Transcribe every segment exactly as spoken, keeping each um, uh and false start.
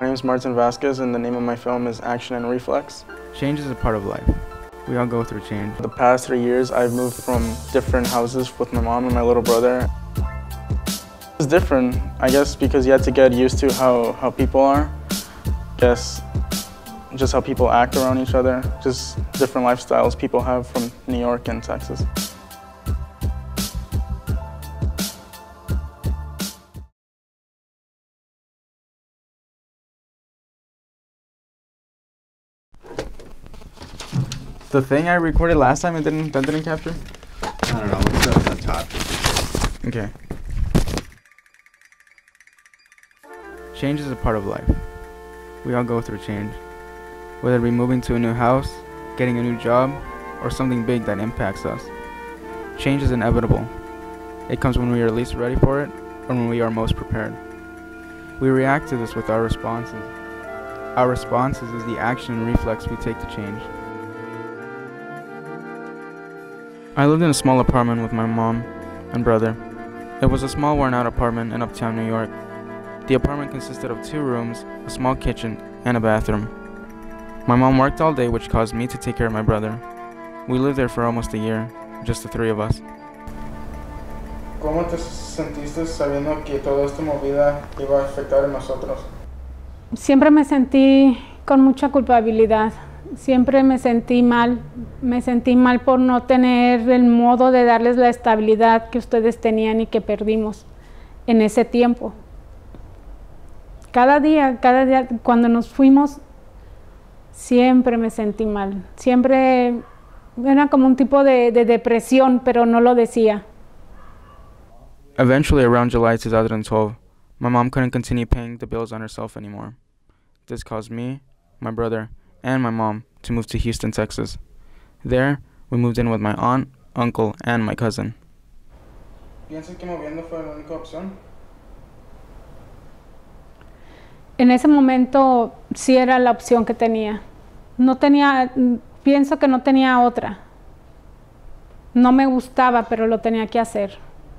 My name is Martin Vasquez, and the name of my film is Action and Reflex. Change is a part of life. We all go through change. The past three years, I've moved from different houses with my mom and my little brother. It's different, I guess, because you had to get used to how, how people are. I guess just how people act around each other, just different lifestyles people have from New York and Texas. The thing I recorded last time, it didn't, that didn't capture? I don't know, what's up on top? Okay. Change is a part of life. We all go through change. Whether it be moving to a new house, getting a new job, or something big that impacts us. Change is inevitable. It comes when we are least ready for it, or when we are most prepared. We react to this with our responses. Our responses is the action and reflex we take to change. I lived in a small apartment with my mom and brother. It was a small worn-out apartment in uptown New York. The apartment consisted of two rooms, a small kitchen, and a bathroom. My mom worked all day, which caused me to take care of my brother. We lived there for almost a year, just the three of us. ¿Cómo te sentiste sabiendo que toda esta movida iba a afectar a nosotros? Siempre me sentí con mucha culpabilidad. Siempre me sentí mal. Me sentí mal por no tener el modo de darles la estabilidad que ustedes tenían y que perdimos en ese tiempo. Cada día, cada día, cuando nos fuimos, siempre me sentí mal. Siempre era como un tipo de, de depresión, pero no lo decía. Eventually, around July two thousand twelve, my mom couldn't continue paying the bills on herself anymore. This caused me, my brother, and my mom to move to Houston, Texas. There, we moved in with my aunt, uncle, and my cousin. ¿Piensas que moviendo fue la única opción? En ese momento sí era la opción que tenía. No tenía, pienso que no tenía otra. No me gustaba, pero lo tenía que hacer.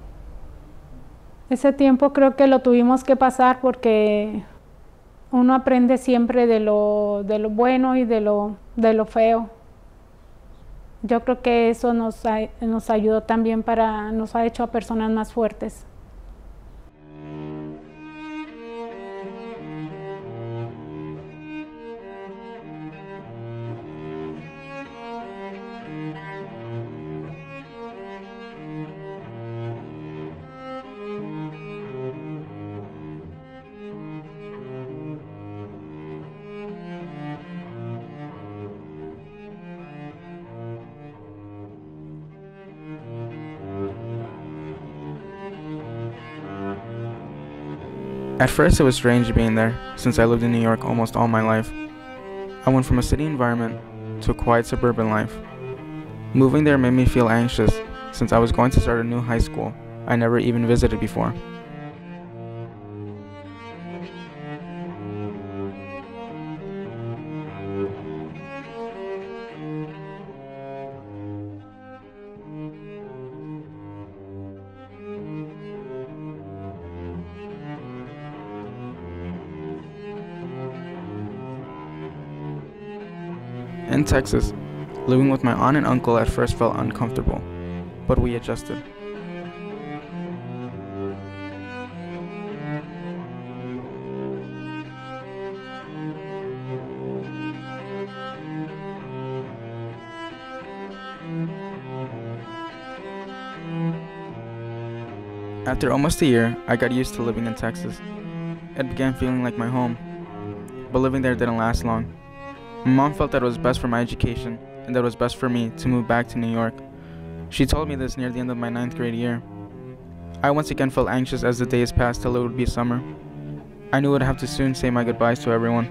Ese tiempo creo que lo tuvimos que pasar porque uno aprende siempre de lo, de lo bueno y de lo, de lo feo. Yo creo que eso nos, ha, nos ayudó también para, nos ha hecho a personas más fuertes. At first, it was strange being there, since I lived in New York almost all my life. I went from a city environment to a quiet suburban life. Moving there made me feel anxious, since I was going to start a new high school I never even visited before. In Texas, living with my aunt and uncle at first felt uncomfortable, but we adjusted. After almost a year, I got used to living in Texas. It began feeling like my home, but living there didn't last long. My mom felt that it was best for my education and that it was best for me to move back to New York. She told me this near the end of my ninth grade year. I once again felt anxious as the days passed till it would be summer. I knew I would have to soon say my goodbyes to everyone.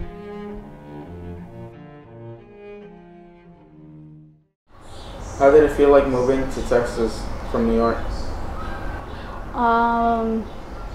How did it feel like moving to Texas from New York? Um,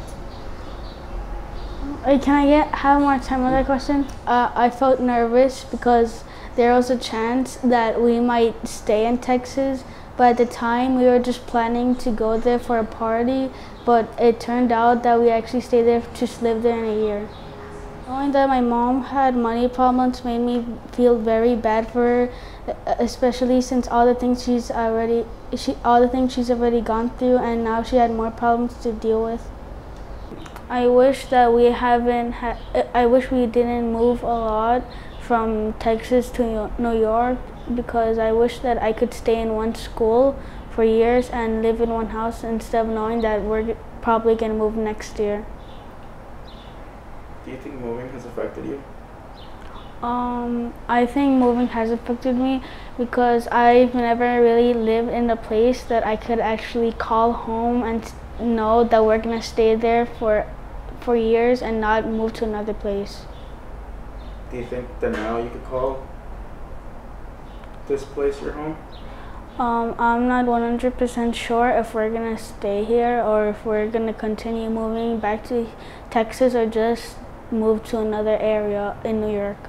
wait, can I get have more time on that question? Uh, I felt nervous because there was a chance that we might stay in Texas, but at the time we were just planning to go there for a party, but it turned out that we actually stayed there, just lived there in a year. Knowing that my mom had money problems made me feel very bad for her, especially since all the things she's already she all the things she's already gone through, and now she had more problems to deal with. I wish that we haven't ha I wish we didn't move a lot from Texas to New York, because I wish that I could stay in one school for years and live in one house instead of knowing that we're probably going to move next year. Do you think moving has affected you? Um, I think moving has affected me because I've never really lived in a place that I could actually call home and know that we're going to stay there for, for years and not move to another place. Do you think that now you could call this place your home? Um, I'm not one hundred percent sure if we're going to stay here or if we're going to continue moving back to Texas or just move to another area in New York.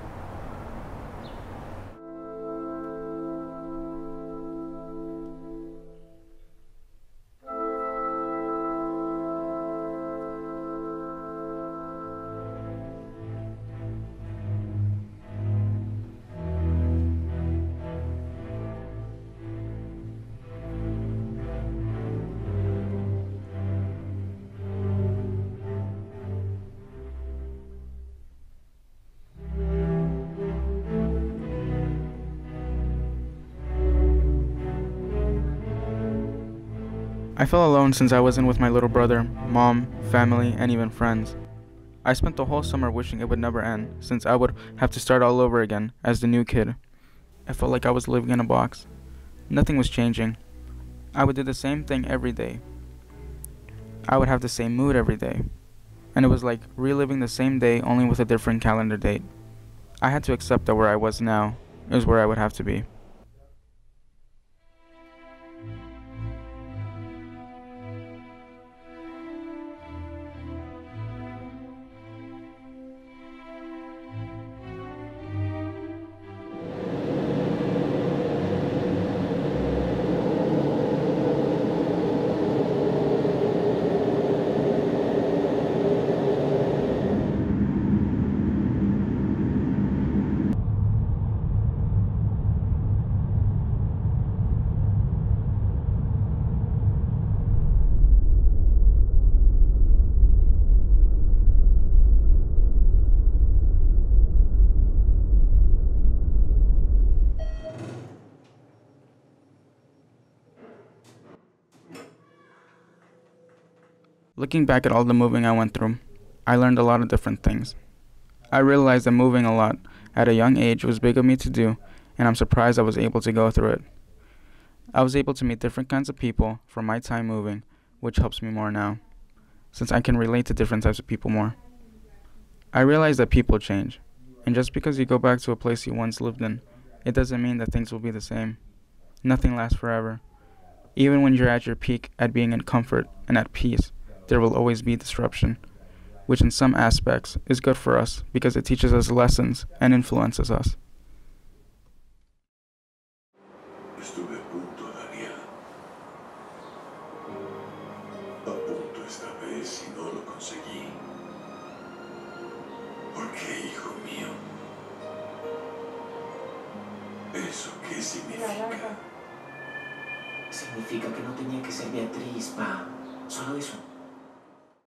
I felt alone since I wasn't with my little brother, mom, family, and even friends. I spent the whole summer wishing it would never end, since I would have to start all over again as the new kid. I felt like I was living in a box. Nothing was changing. I would do the same thing every day. I would have the same mood every day. And it was like reliving the same day, only with a different calendar date. I had to accept that where I was now is where I would have to be. Looking back at all the moving I went through, I learned a lot of different things. I realized that moving a lot at a young age was big of me to do, and I'm surprised I was able to go through it. I was able to meet different kinds of people from my time moving, which helps me more now, since I can relate to different types of people more. I realized that people change, and just because you go back to a place you once lived in, it doesn't mean that things will be the same. Nothing lasts forever. Even when you're at your peak at being in comfort and at peace, there will always be disruption, which in some aspects is good for us because it teaches us lessons and influences us. Estuve a punto, Daniel. A punto esta vez y no lo conseguí. ¿Por qué, hijo mío? ¿Eso qué significa? Significa que no tenía que ser Beatriz, pa. Solo eso.